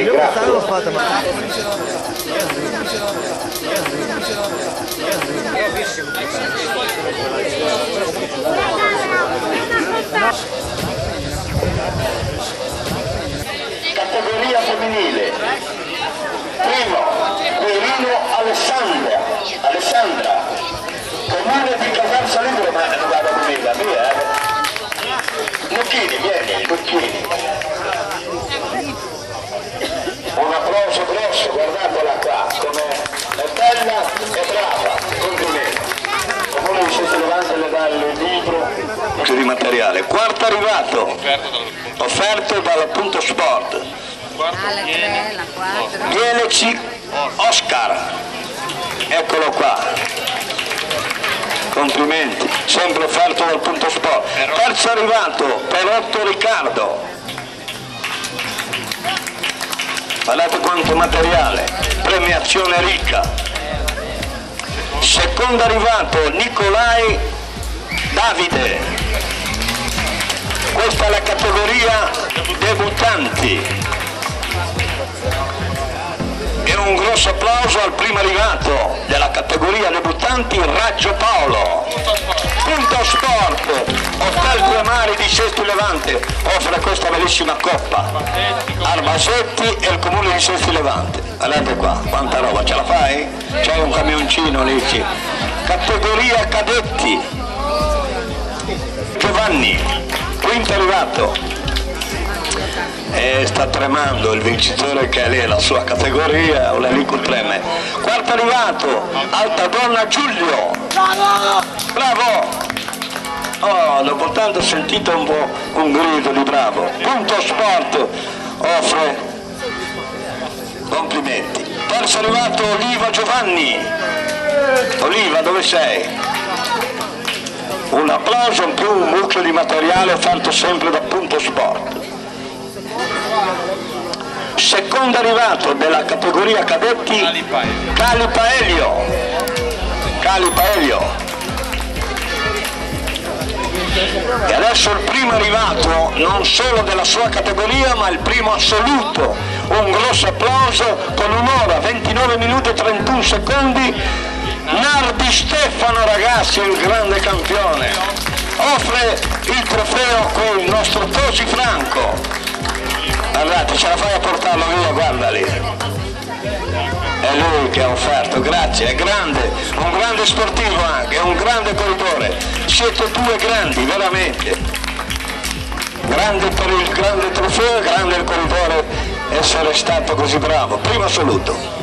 ringrazio. Categoria femminile. Primo, Quirino Alessandra, comune di Casal Salibro, ma non vado a venire da via, Lucchini, vieni, Lucchini. Un applauso grosso, guardatela qua, come è bella e brava, complimenti. Comune di Sesto Levante le dà il libro di materiale. Quarto arrivato, offerto dal Punto Sport. Mieleci Oscar, eccolo qua, complimenti, sempre offerto dal Punto Sport. Terzo arrivato, Perotto Riccardo, guardate quanto materiale, premiazione ricca. Secondo arrivato, Nicolai Davide, questa è la categoria debuttanti. E un grosso applauso al primo arrivato della categoria debuttanti, Raggio Paolo. Punto Sport, Hotel Due Mari di Sesto Levante offre questa bellissima coppa. Arbasetti e il comune di Sesto Levante. Guardate qua, quanta roba, ce la fai? C'è un camioncino lì. Categoria cadetti, Giovanni, quinto arrivato. E sta tremando il vincitore che è lì la sua categoria, o lì con treme. Quarto arrivato, Alta Donna Giulio. Bravo! Oh, dopo tanto ho sentito un po' un grido di bravo. Punto Sport offre complimenti. Terzo arrivato, Oliva Giovanni. Oliva, dove sei? Un applauso in più, un mucchio di materiale offerto sempre da Punto Sport. Secondo arrivato della categoria cadetti, Calipaelio. E adesso il primo arrivato non solo della sua categoria ma il primo assoluto. Un grosso applauso con un'ora, 29 minuti e 31 secondi. Nardi Stefano, ragazzi, il grande campione. Offre il trofeo con il nostro Tosi Franco. Guardate, ce la fai a portarlo via, guarda lì. È lui che ha offerto, grazie, è grande, un grande sportivo anche, è un grande corridore. Siete due grandi, veramente. Grande per il grande trofeo, grande il corridore essere stato così bravo. Primo assoluto.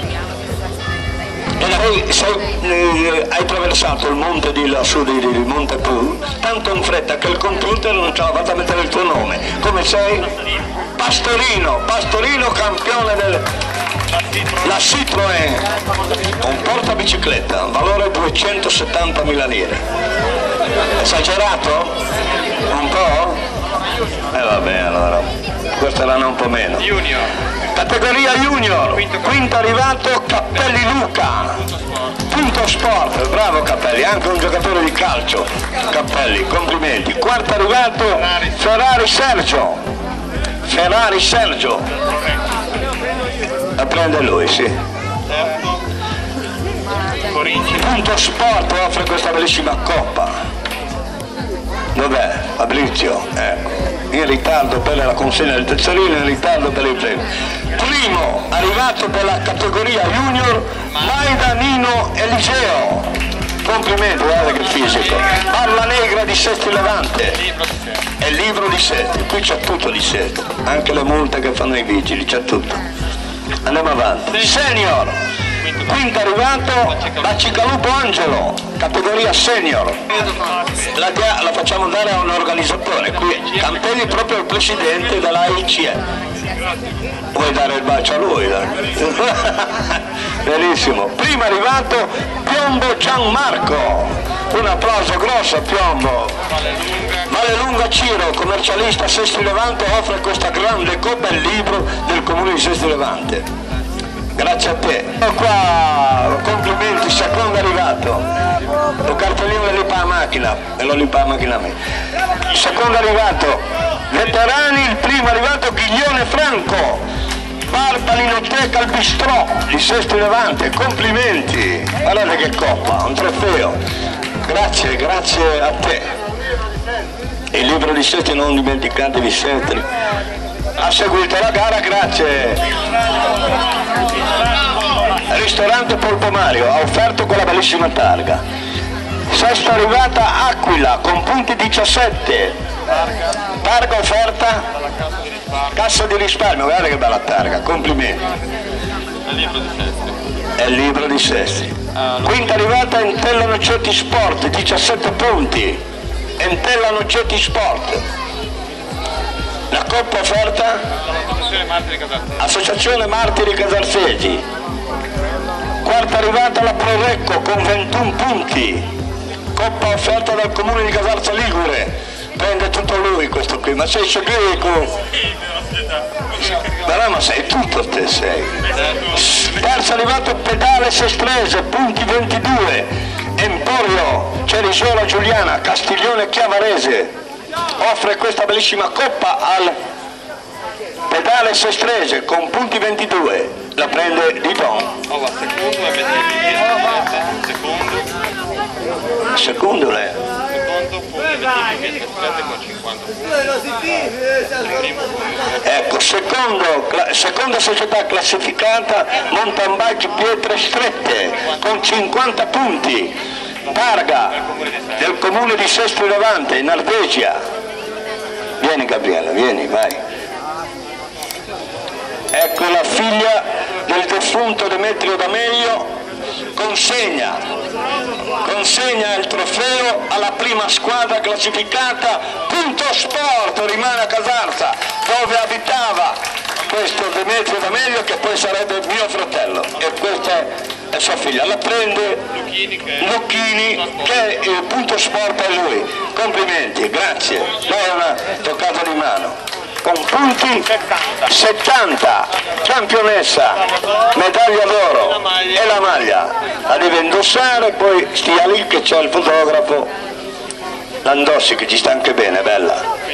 E hai attraversato il monte di lassù di Monte Poo, tanto in fretta che il computer non ce l'ha fatta mettere il tuo nome. Come sei? Pastorino campione la Citroën, un portabicicletta, valore 270.000 lire. Esagerato? Un po'? Vabbè, allora, questa era un po' meno. Junior. Categoria Junior, quinto arrivato Cappelli Luca, Punto Sport, bravo Cappelli, anche un giocatore di calcio, Cappelli, complimenti. Quarto arrivato Ferrari Sergio, la prende lui, sì. Punto Sport offre questa bellissima coppa. Dov'è? Fabrizio, ecco. In ritardo per la consegna del tezzolino, in ritardo per il premio. Primo arrivato della categoria Junior, Maidanino Eliseo. Complimenti, guarda che fisico. Palla Negra di Sesto Levante. È il libro di Sesto, qui c'è tutto di Sesto, anche le multe che fanno i vigili, c'è tutto. Andiamo avanti. Senior, quinto arrivato Bacigalupo Angelo, categoria senior. La facciamo dare a un organizzatore, qui Campelli proprio il presidente della AICE. Vuoi dare il bacio a lui? Benissimo. Primo arrivato Piombo Gianmarco, un applauso grosso a Piombo. Vallelunga Ciro, commercialista Sesto Levante, offre questa grande coppa e il libro del comune di Sesto Levante. Grazie a te. Qua, complimenti, secondo arrivato. Il cartellino lo limpa la macchina e lo limpa la macchina a me. Secondo arrivato, veterani, il primo arrivato Ghiglione Franco. Paninoteca al Bistrò di Sestri Levante, complimenti, guardate che coppa, un trofeo, grazie, grazie a te. Il libro di Sestri, non dimenticatevi Sestri. Ha seguito la gara, grazie. Ristorante Polpo Mario ha offerto quella bellissima targa. Sesta arrivata Aquila con punti 17. Targa offerta Cassa di Risparmio, guarda che bella targa, complimenti. È il libro di Sestri. Quinta arrivata Entella Nocetti Sport, 17 punti. Entella Nocetti Sport. La coppa offerta Associazione Martiri Casarseggi. Quarta arrivata la Prorecco con 21 punti. Coppa offerta dal comune di Casarza Ligure. Prende tutto lui questo qui, ma sei segreto? Ma sei tutto te sei. Terza arrivato Pedale Sestrese, punti 22. Emporio Cerisola Giuliana, Castiglione Chiavarese offre questa bellissima coppa al Pedale Sestrese con punti 22. La prende Di Don. Secondo lei. Ecco, seconda società classificata Mountain Bike Pietre Strette con 50 punti. Targa del comune di Sestri Levante in Ardesia. Vieni Gabriella, vieni, vai. Ecco la figlia del defunto Demetrio D'Amelio consegna il trofeo alla prima squadra classificata. Punto Sport rimane a Casarza, dove abitava questo Demetrio D'Amelio, che poi sarebbe mio fratello, e questa è sua figlia. La prende Lucchini, che il Punto Sport è lui. Complimenti, grazie, lei è una toccata di mano. Con punti 70, campionessa, medaglia d'oro e la maglia la deve indossare, poi stia lì che c'è il fotografo, la indossi che ci sta anche bene, bella.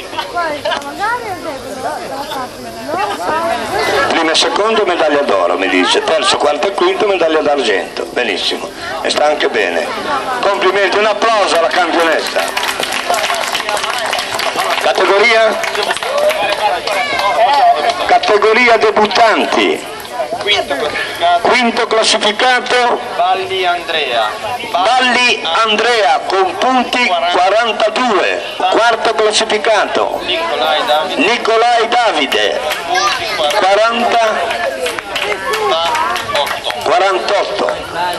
Primo e secondo medaglia d'oro mi dice, terzo, quarto e quinto medaglia d'argento, benissimo, e sta anche bene. Complimenti, un applauso alla campionessa. Categoria debuttanti. Quinto classificato Balli Andrea con punti 42. Quarto classificato Nicolai Davide 48.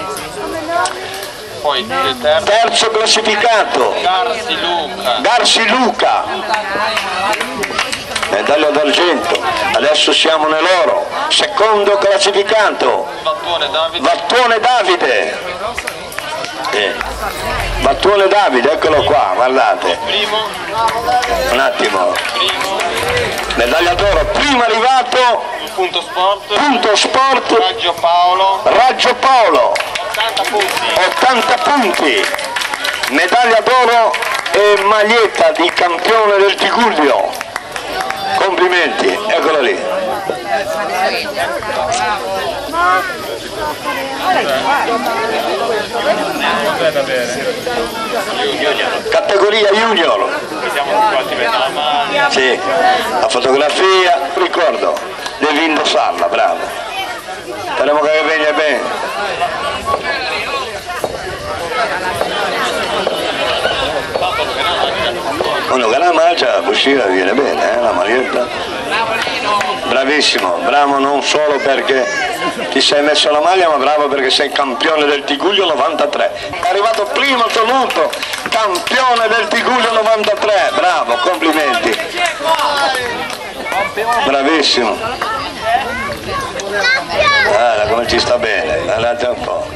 Poi Terzo classificato Garsi Luca, medaglia d'argento. Adesso siamo nell'oro. Secondo classificato Vattuone Davide. Vattuone Davide, eccolo qua, guardate. Un attimo. Medaglia d'oro, primo arrivato Punto Sport Raggio Paolo 80 punti. Medaglia d'oro e maglietta di campione del Tigullio. Complimenti, eccolo lì. Categoria junior. Sì, la fotografia, ricordo, devi indossarla, bravo. Speriamo che venga bene. Quando che la mangia, uscire viene bene, la maglietta. Bravissimo, bravo non solo perché ti sei messo la maglia, ma bravo perché sei campione del Tigullio 93. È arrivato primo assoluto, campione del Tigullio 93, bravo, complimenti. Bravissimo. Guarda come ci sta bene, guardate un po'.